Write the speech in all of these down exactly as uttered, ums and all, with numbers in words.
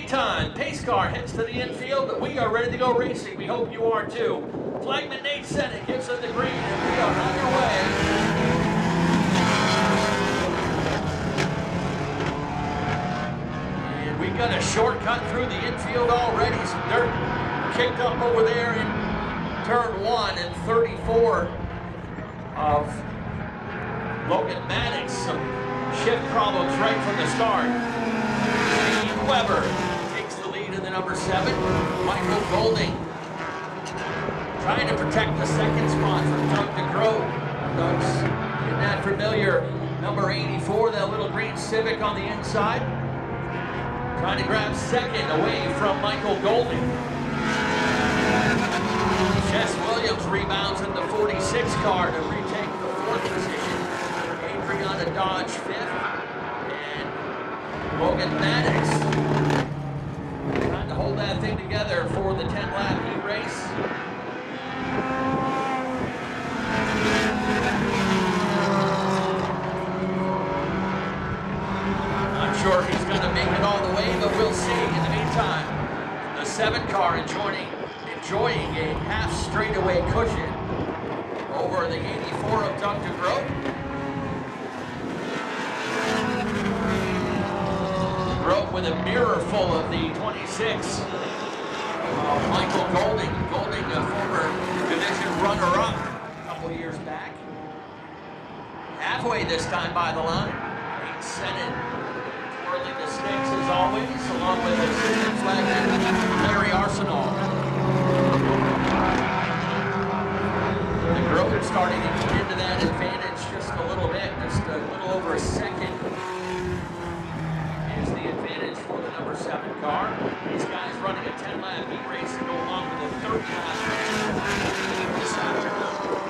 meantime, pace car heads to the infield, but we are ready to go racing. We hope you are too. Flagman Nate Sennick gives us the green, and we are on your way. And we got a shortcut through the infield already. Some dirt kicked up over there in turn one and thirty-four of Logan Maddox. Some shift problems right from the start. Shane Weber takes the lead in the number seven. Michael Golding trying to protect the second spot from Doug DeGroat. Doug's in that familiar number eighty-four, that little green Civic on the inside. Trying to grab second away from Michael Golding. Jess Williams rebounds in the forty-six car to retake the fourth position. Adriana Dodge fifth. And Logan Maddox trying to hold that thing together for the ten lap heat race. Not sure if he's going to make it all the way, but we'll see. In the meantime, the seven car enjoying, enjoying a half straightaway cushion over the eighty-four of Doug DeGroat. DeGroat with a mirror full of the twenty-six of Michael Golding. Golding, a former division runner-up a couple years back. Halfway this time by the line. Nate Sennick twirling the sticks as always, along with assistant flagman Larry Arsenal. DeGroat starting to get into that advantage just a little bit, just a little over a second is the advantage for the number seven car. These guys running a ten lap heat race to go along with a thirty lap race this afternoon.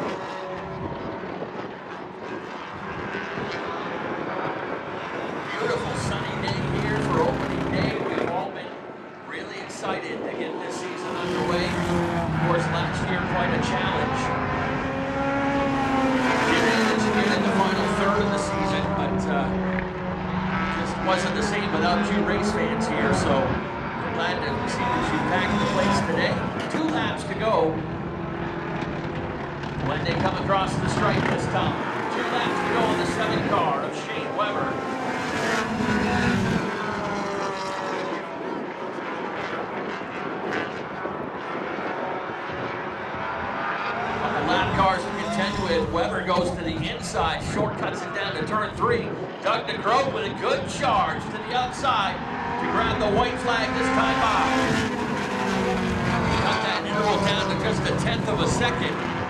Beautiful sunny day here for opening day. We've all been really excited to get this season underway. Of course, last year quite a challenge. Get in, get in the final third of the season, but uh, just wasn't the same without you race fans here. So we're glad to see that you packed the place today. Two laps to go when they come across the stripe this time. Two laps to go on the seven car of Shane Weber. Lap cars to contend with. Weber goes to the inside, shortcuts it down to turn three. Doug DeGroat with a good charge to the outside to grab the white flag this time off. Cut that interval down to just a tenth of a second.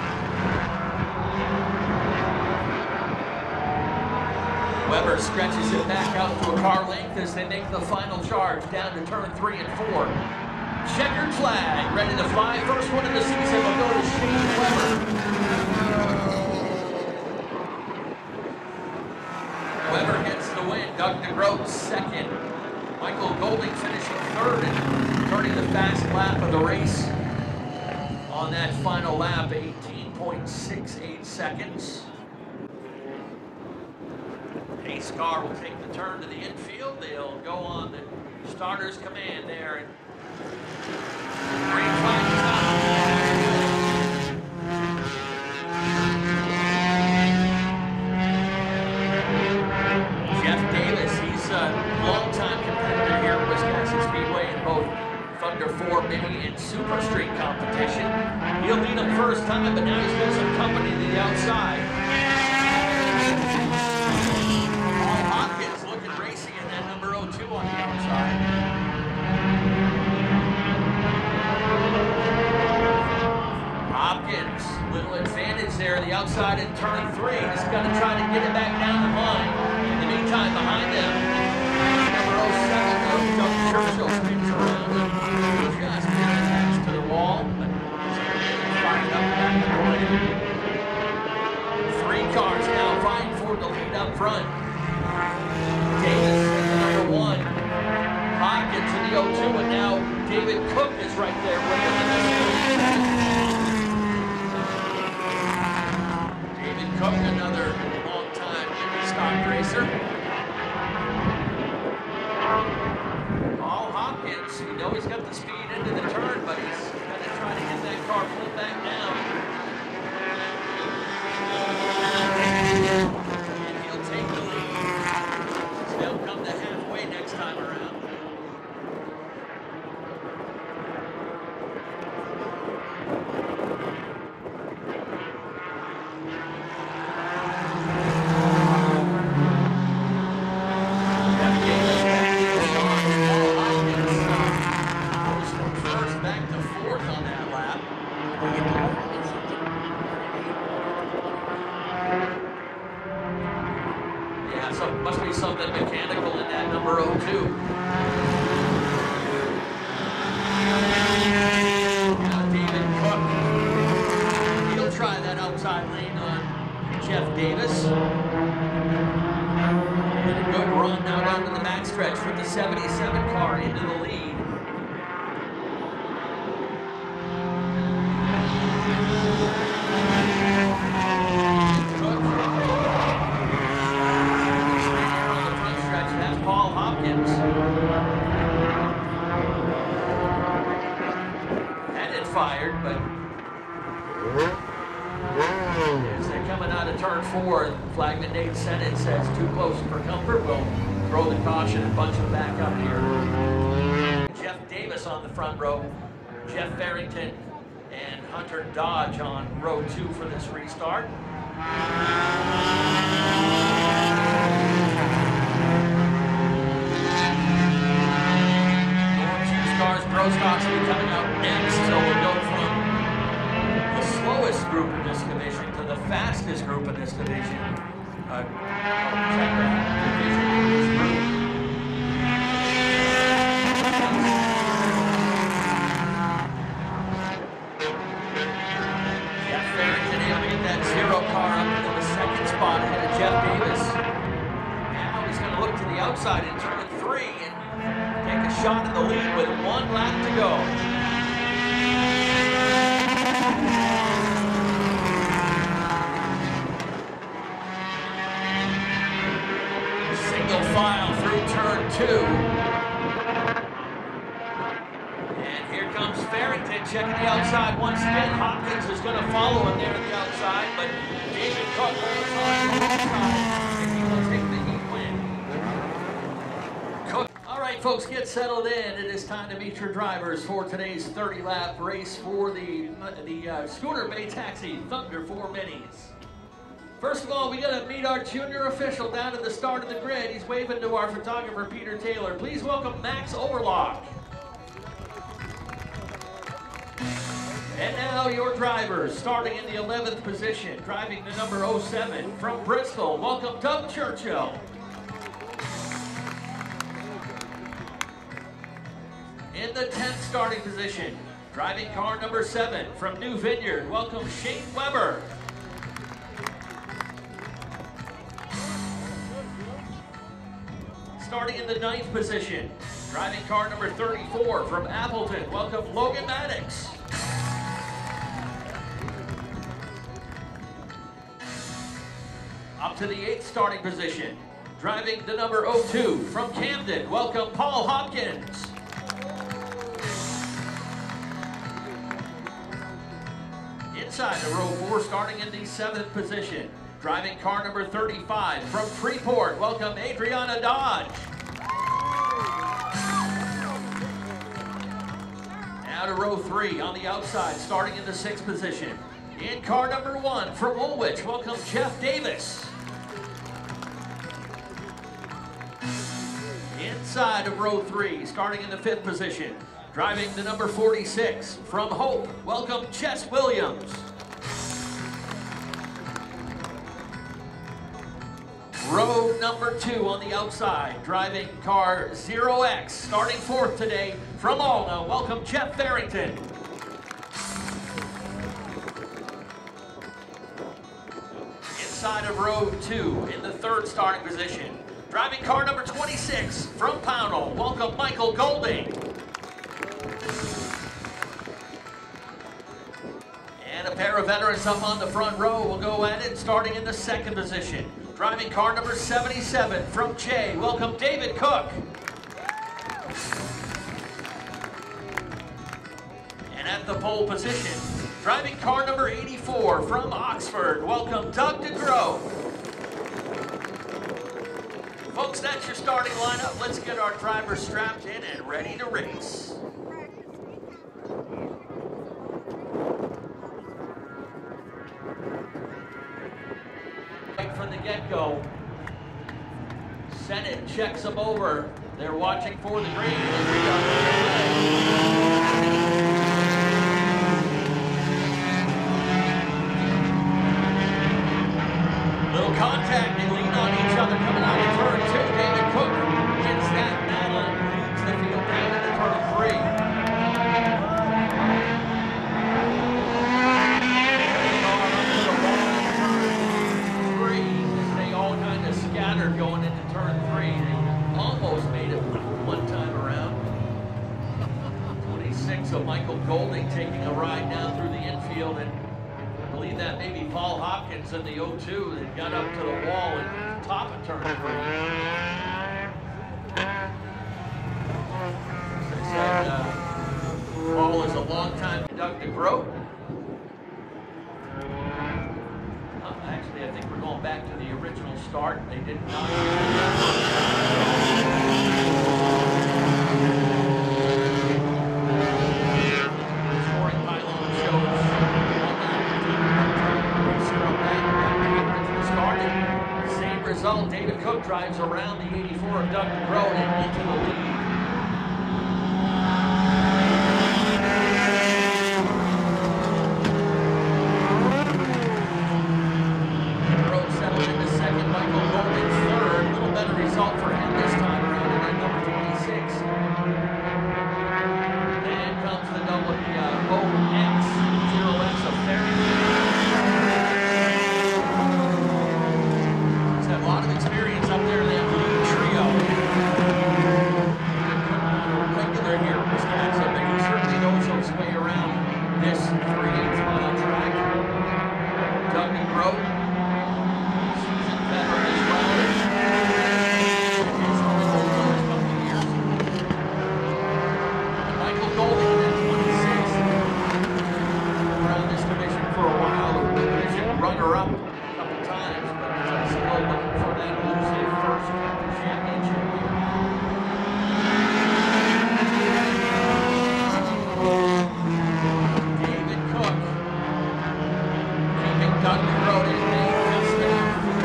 Weber stretches it back out to a car length as they make the final charge down to turn three and four. Checkered flag, ready to fly. First one of the season will go to Shane Weber. Weber gets the win. Doug DeGroat second. Michael Golding finishing third and turning the fast lap of the race on that final lap, eighteen point six eight seconds. Pace car will take the turn to the infield. They'll go on the starter's command there. And green flag is out. Jeff Davis, he's a longtime competitor here at Wisconsin Speedway in both Thunder four Mini and Super Street competition. He'll lead them first time, but now he's got some company to the outside. Paul Hopkins looking racy in that number oh two on the outside. Hopkins, little advantage there, the outside in turn three. Just got to try to get it back down the line. In the meantime, behind them, number oh seven, Doug Churchill spins around and just gets attached to the wall, but fired up back the line. Three cars now vying for the lead up front. Davis in the number one. Hopkins in the oh two, and now David Cook is right there with him in the Cook, another long-time stock racer. Paul Hopkins Hopkins. We know he's got the speed into the turn, but he's going to try to get that car pulled back down. And he'll take the lead. So they'll come to halfway next time around. Yeah, so must be something mechanical in that number oh two. Now David Cook, he'll try that outside lane on Jeff Davis. And a good run now down to the backstretch with the seventy-seven car into the lead. Paul Hopkins. Had it fired, but as they're coming out of turn four, flagman Nate Sennett says too close for comfort. We'll throw the caution and bunch them back up here. Jeff Davis on the front row, Jeff Farrington and Hunter Dodge on row two for this restart. Grosstock's coming out next, so we'll go from the slowest group in this division to the fastest group in this division. Uh, division in this group. Jeff Farrington able to get that zero car up into the second spot ahead of Jeff Davis. Now he's going to look to the outside in turn three and take a shot in the lead with one lap to go. Single file through turn two. And here comes Farrington checking the outside once again. Hopkins is going to follow him there at the outside, but David Cook holds on to the outside, and he will take the heat win. Cook. All right, folks, get settled in. It is time to meet your drivers for today's thirty lap race for the, the uh, Schooner Bay Taxi Thunder four Minis. First of all, we got to meet our junior official down at the start of the grid. He's waving to our photographer, Peter Taylor. Please welcome Max Overlock. And now your drivers, starting in the eleventh position, driving the number oh seven from Bristol. Welcome Doug Churchill. In the tenth starting position, driving car number seven from New Vineyard, welcome Shane Weber. Starting in the ninth position, driving car number thirty-four from Appleton, welcome Logan Maddox. Up to the eighth starting position, driving the number oh two from Camden, welcome Paul Hopkins. Inside of row four, starting in the seventh position, driving car number thirty-five from Freeport, welcome Adriana Dodge. Now to row three on the outside, starting in the sixth position. In car number one from Woolwich, welcome Jeff Davis. Inside of row three, starting in the fifth position, driving the number forty-six from Hope, welcome Chess Williams. Row number two on the outside, driving car zero X, starting fourth today from Alna, welcome Jeff Farrington. Inside of row two, in the third starting position, driving car number twenty-six from Pownell, welcome Michael Golding. And a pair of veterans up on the front row will go at it, starting in the second position. Driving car number seventy-seven from Jay, welcome David Cook. And at the pole position, driving car number eighty-four from Oxford, welcome Doug DeGroat. Folks, that's your starting lineup. Let's get our drivers strapped in and ready to race. Right from the get-go, Senate checks them over. They're watching for the green. Little contact, they lean on each other coming out of turn two. David Cook wins that battle, leads the field down into turn three. They all kind of scattered going into turn three. They almost made it one time around. twenty-six of Michael Golding taking a ride down through the infield, and I believe that maybe Paul Hopkins in the oh two that got up to the wall and top of turn three. As I said, uh, Paul is a long-time Doug DeGroat. Uh, actually, I think we're going back to the original start. They did not. Scoring pylon shows. Same result, David Cook drives around the eighty-four of Doug DeGroat and into the lead. DeGroat settled into second, Michael Golding third. A little better result for him this time around in that number twenty-six. Then comes the double uh, O X, zero X of Ferry. A lot of experience up there in that lead trio. Regular here, Wisconsin, but he certainly knows his way around this three-eighths mile track. Doug DeGroat, seasoned veteran as well. He's only been the last couple of years. Michael Golding in that twenty-sixth. Around this division for a while, the division runner-up a couple times, but still looking for that elusive first championship here. David Cook keeping Doug DeGroat in the custody.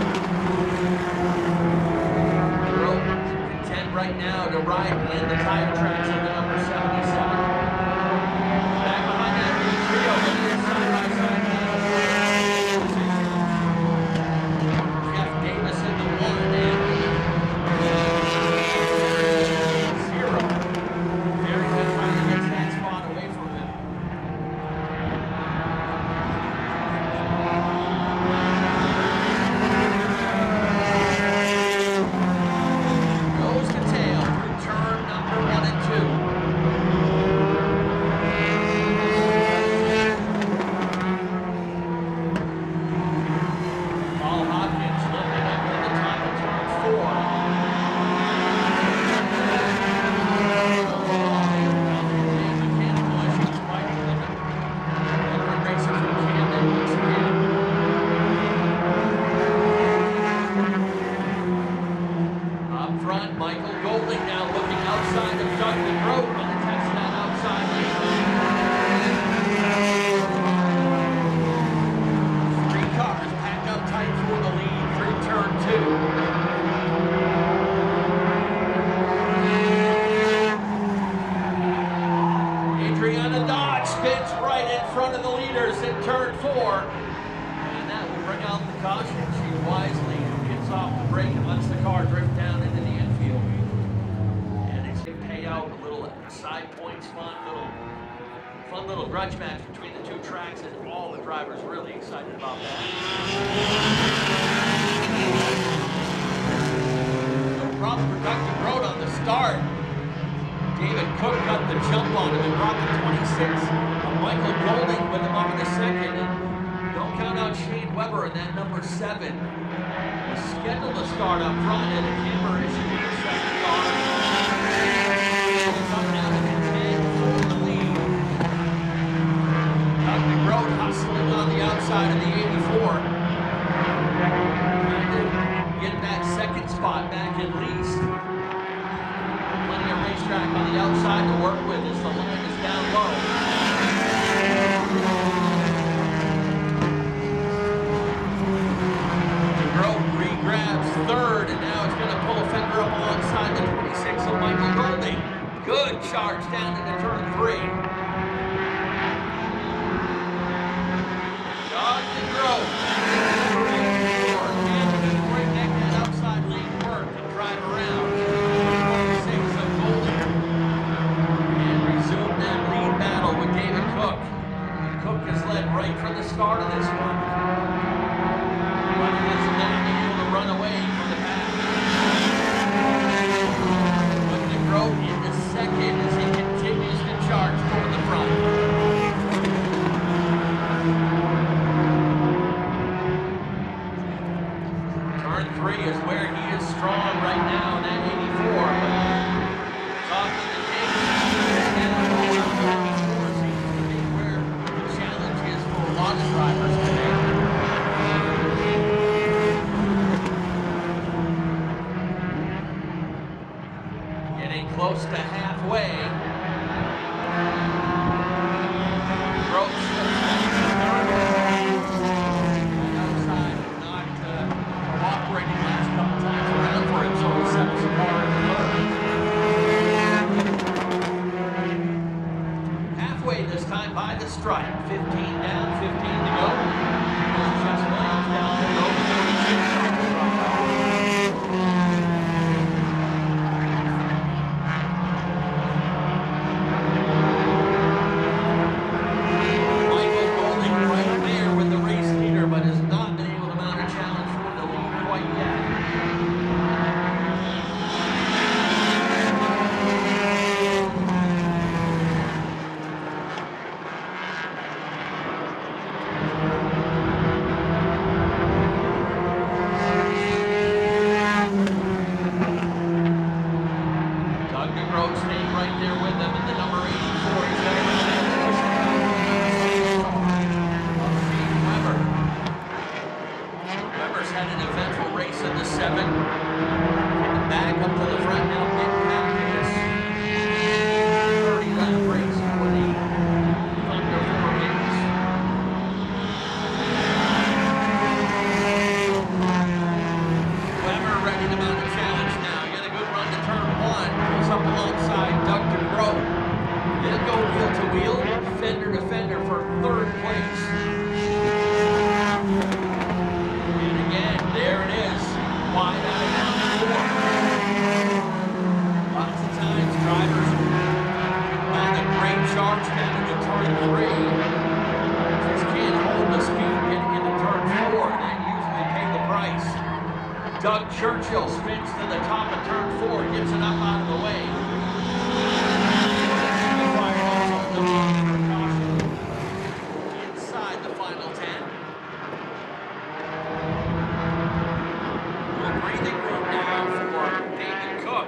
DeGroat content right now to ride in the tire tracks of the number seventy-seven. Back behind that lead trio, looking side by side now. Michael Golding now looking outside of Doug DeGroat and attacks that outside lane. Three cars packed up tight for the lead through turn two. Adriana Dodge spins right in front of the leaders in turn four. And that will bring out the caution. She wisely gets off the brake and lets the car drift down into the infield. And it's a payout, a little side points, fun little, fun little grudge match between the two tracks, and all the drivers really excited about that. No problem for Doug DeGroat on the start. David Cook got the jump on him and brought the twenty-six. Michael Golding with him up in the second. And don't count out Shane Weber in that number seven. Was scheduled to start up front, and a camera issue with the second car. It's up now to contend for the lead. the outside to work with as the line is down low. DeGroat re-grabs third, and now it's going to pull a fender up alongside the twenty-six of Michael Golding. Good charge down into turn three. Doug DeGroat. Can he bring that outside lead work and drive around? twenty-six of Golding. And resume that lead battle with David Cook. Cook has led right from the start of this one. But he is not able to run away from the pack. But DeGroat into second as he continues to charge toward the front. Turn three is where he is strong right now in that eighty-four. But often the case, and eighty-four seems to be where the challenge is for a lot of drivers today. Getting close to halfway. Gross. Outside, not uh, cooperating last couple times around for him, so he settles the car in the third. Halfway this time by the stripe. fifteen down, fifteen to go. Just Williams down the road, thirty-six on the dropout. Doug Churchill spins to the top of turn four, gets it up out of the way. Inside the final ten. A breathing room now for David Cook.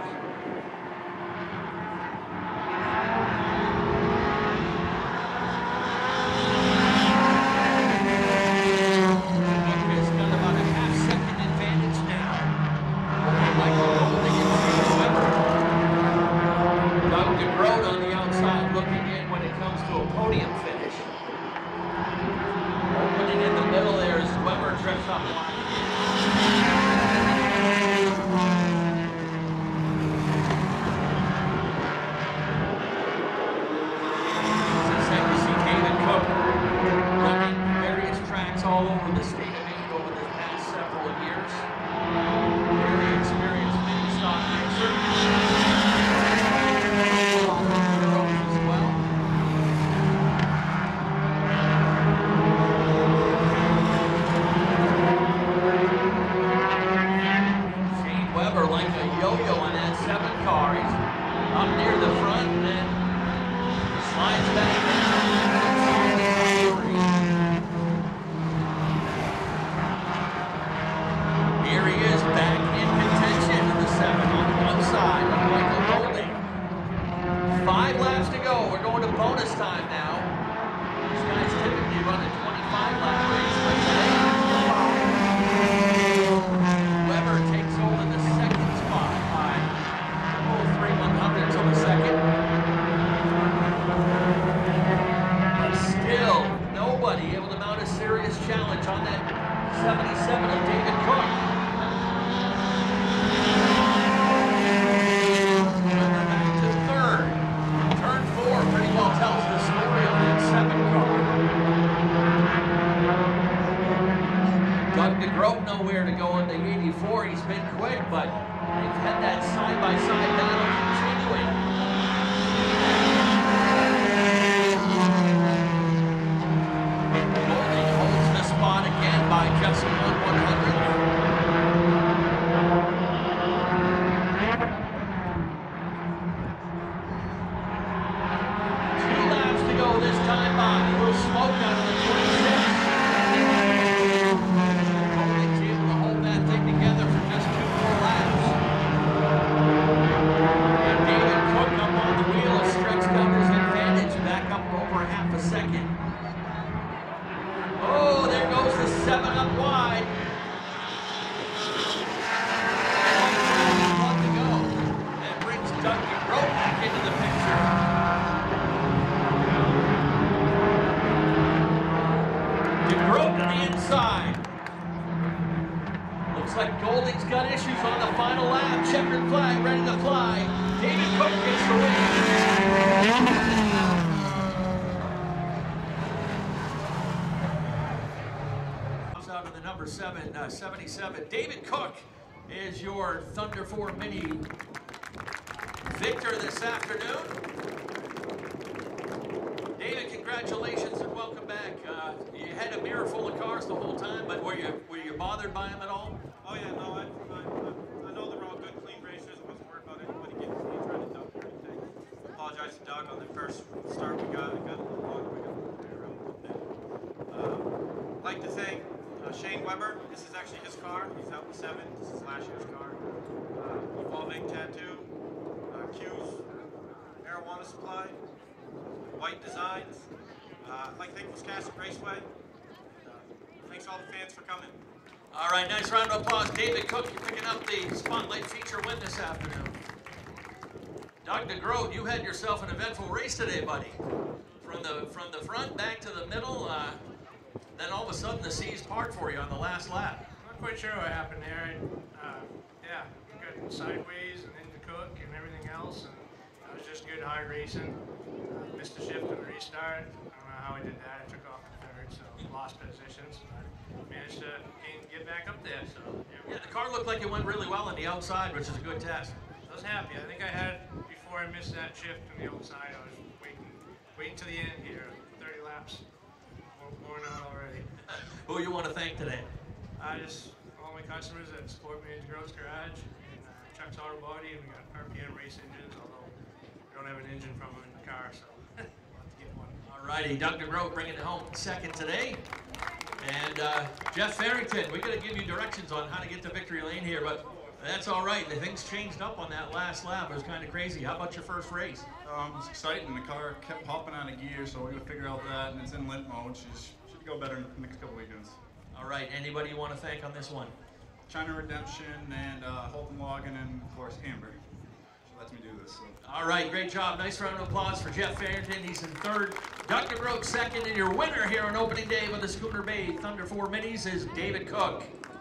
All over the state of Maine over the past several years. Very experienced mini stock racer. As well. Shane Weber like a yo-yo on that seven car. He's up near the front and then slides back down. Here he is back in contention in the seven on the outside of Michael Golding. Five laps to go. We're going to bonus time now. These guys typically run a twenty-five lap race, but today Weber takes over the second spot by oh, three one hundredths of a second. but they've had that side-by-side battle continuing. Golding holds the spot again by just one one-hundredth. Two laps to go this time by. A little smoke out of the twenty-six. Golding's able to hold that thing together for just two more laps. And David Cook up on the wheel has stretched out his advantage back up over half a second. Oh, there goes the seven up wide. One to go. That brings Doug DeGroat back into the picture. DeGroat to the inside. Looks like Golding's got issues on the final lap. Checkered flag ready to fly. David Cook gets the win. Out of the number seven, uh, seventy-seven. David Cook is your Thunder four Mini victor this afternoon. David, congratulations and welcome back. Uh, you had a mirror full of cars the whole time, but were you were you bothered by them at all? Oh yeah, no, I, I, I know they're all good, clean races. I wasn't worried about anybody getting to me trying to dump or anything. Apologize to Doug on the first start we got. It got a little longer. We got a little bit around a little bit. Um, I'd like to thank uh, Shane Weber. This is actually his car. He's out in seven. This is last year's car. Uh, Evolving Tattoo, uh, Q's Marijuana Supply, White Designs. Uh, I'd like to thank Wiscasset Raceway. And, uh, thanks all the fans for coming. All right, nice round of applause. David Cook, you're picking up the Spotlight feature win this afternoon. Doug DeGroat, you had yourself an eventful race today, buddy. From the from the front back to the middle, uh, then all of a sudden the seas part for you on the last lap. Not quite sure what happened there. Uh, yeah, got sideways and into Cook and everything else, and that was just good hard racing. Uh, missed the shift and the restart. I don't know how I did that. I took off the third, so lost positions. But managed to gain, get back up there. So yeah, the car looked like it went really well on the outside, which is a good test. I was happy. I think I had before I missed that shift on the outside. I was waiting, waiting to the end here. thirty laps, worn out already. Who you want to thank today? I just all my customers that support me in Gross Garage and uh, Chuck's Auto Body, and we got R P M race engines. Although we don't have an engine from them in the car, so we'll have to get one. All righty, Doug DeGroat bringing it home second today. And uh, Jeff Farrington, we got to give you directions on how to get to victory lane here, but that's all right. The things changed up on that last lap. It was kind of crazy. How about your first race? Um, it's exciting. The car kept popping out of gear, so we're going to figure out that, and it's in limp mode. She's, should go better in the next couple weekends. All right, anybody you want to thank on this one? China Redemption and uh, Holton Logan and, of course, Amber. She lets me do this. So. All right, great job. Nice round of applause for Jeff Farrington. He's in third. Doug DeGroat second, and your winner here on opening day with the Schooner Bay Thunder four Minis is David Cook.